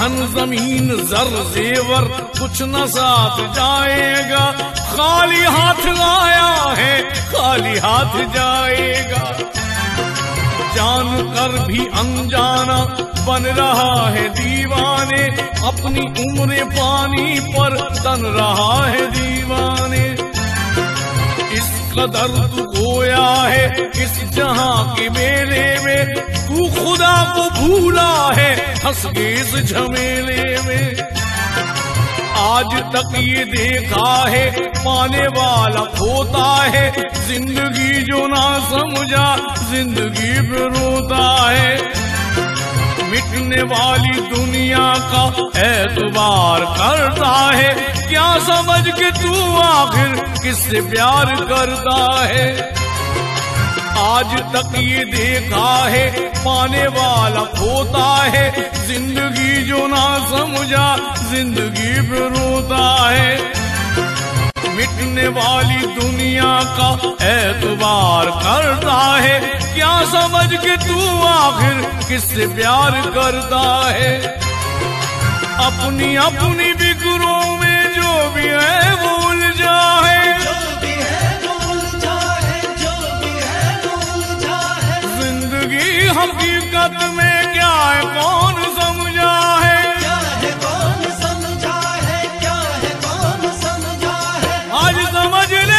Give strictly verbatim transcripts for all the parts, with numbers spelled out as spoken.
धन जमीन जर जेवर कुछ न साथ जाएगा, खाली हाथ आया है खाली हाथ जाएगा। जान कर भी अनजाना बन रहा है दीवाने, अपनी उम्र पानी पर तन रहा है दीवाने। इस कदर तू खोया है इस जहां के मेले में, तू खुदा को भूला है हंस के इस झमेले में। आज तक ये देखा है पाने वाला खोता है, जिंदगी जो ना समझा जिंदगी पे रोता है। मिटने वाली दुनिया का एतबार करता है, क्या समझ के तू आखिर किससे प्यार करता है। आज तक ये देखा है पाने वाला खोता है, जिंदगी जो ना समझा जिंदगी पे रोता है। मिटने वाली दुनिया का एतबार करता है, क्या समझ के तू आखिर किससे प्यार करता है। अपनी अपनी फिक्रों में जो भी है भूल जाए, जो भी है भूल जाए, जो भी है भूल जाए। जिंदगी हकीकत में क्या है कौन समझा है, क्या है कौन समझा है, क्या है कौन समझा है। आज समझ ले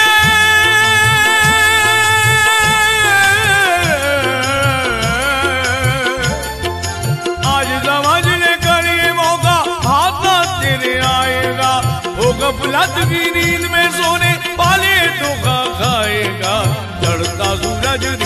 आज समझ ले कर ये मौका हाथ तेरे आएगा। हो गफलत की नींद में सोने वाले तो खा खाएगा, चढ़ता सूरज